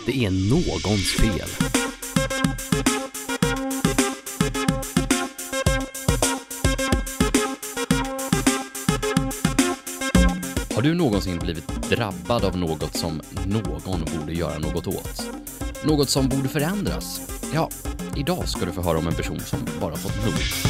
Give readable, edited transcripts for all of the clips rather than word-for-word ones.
Det är någons fel. Har du någonsin blivit drabbad av något som någon borde göra något åt? Något som borde förändras? Ja, idag ska du få höra om en person som bara fått nog.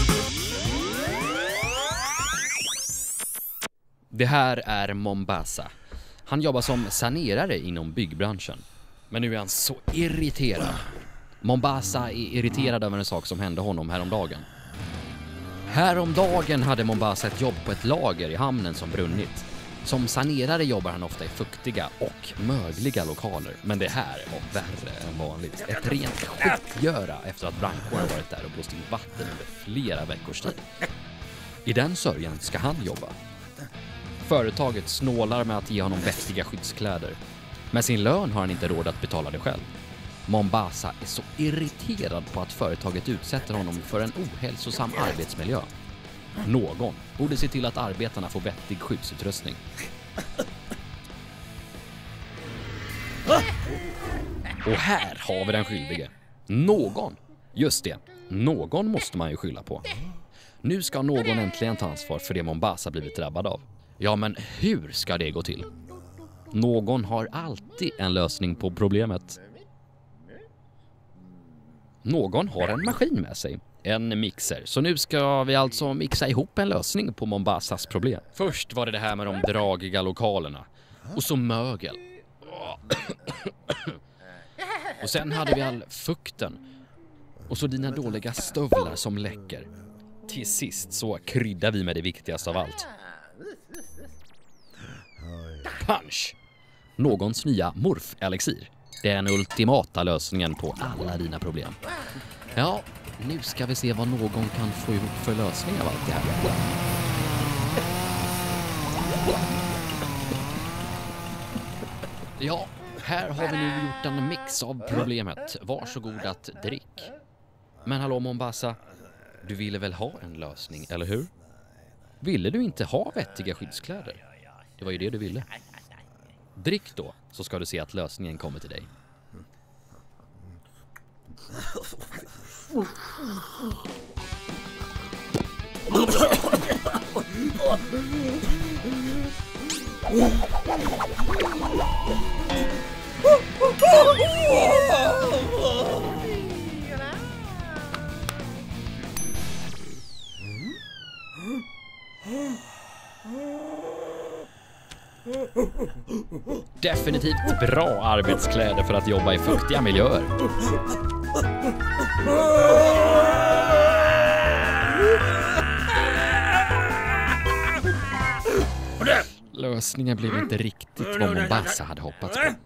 Det här är Mombasa. Han jobbar som sanerare inom byggbranschen. Men nu är han så irriterad. Mombasa är irriterad över en sak som hände honom häromdagen. Häromdagen hade Mombasa ett jobb på ett lager i hamnen som brunnit. Som sanerare jobbar han ofta i fuktiga och mögliga lokaler. Men det här var värre än vanligt. Ett rent skitgöra efter att brandkåren varit där och blåst in vatten under flera veckors tid. I den sörjan ska han jobba. Företaget snålar med att ge honom vettiga skyddskläder. Med sin lön har han inte råd att betala det själv. Mombasa är så irriterad på att företaget utsätter honom för en ohälsosam arbetsmiljö. Någon borde se till att arbetarna får vettig skyddsutrustning. Och här har vi den skyldige. Någon. Just det. Någon måste man ju skylla på. Nu ska någon äntligen ta ansvar för det Mombasa blivit drabbad av. Ja, men hur ska det gå till? Någon har alltid en lösning på problemet. Någon har en maskin med sig. En mixer. Så nu ska vi alltså mixa ihop en lösning på Mombasas problem. Först var det här med de dragiga lokalerna. Och så mögel. Och sen hade vi all fukten. Och så dina dåliga stövlar som läcker. Till sist så kryddar vi med det viktigaste av allt. Punch! Någons nya morf-elixir. Den ultimata lösningen på alla dina problem. Ja, nu ska vi se vad någon kan få ihop för lösning av allt det här. Ja, här har vi nu gjort en mix av problemet. Varsågod att drick. Men hallå Mombasa, du ville väl ha en lösning, eller hur? Ville du inte ha vettiga skyddskläder? Det var ju det du ville. Drick då, så ska du se att lösningen kommer till dig. Definitivt bra arbetskläder för att jobba i fuktiga miljöer. Lösningen blev inte riktigt vad Mombasa hade hoppats på.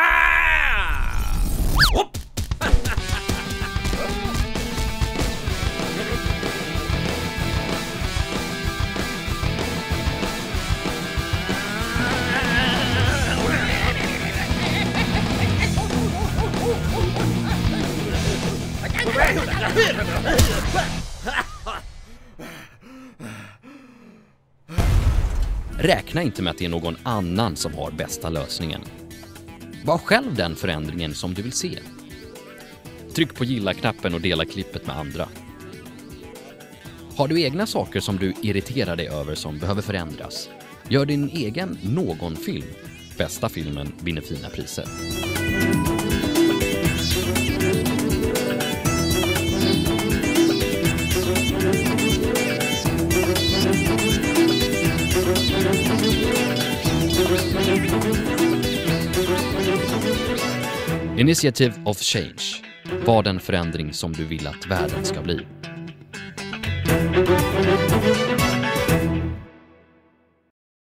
Räkna inte med att det är någon annan som har bästa lösningen. Var själv den förändringen som du vill se. Tryck på gilla-knappen och dela klippet med andra. Har du egna saker som du irriterar dig över som behöver förändras? Gör din egen någon-film. Bästa filmen vinner fina priser. Initiative of Change. Var den förändring som du vill att världen ska bli.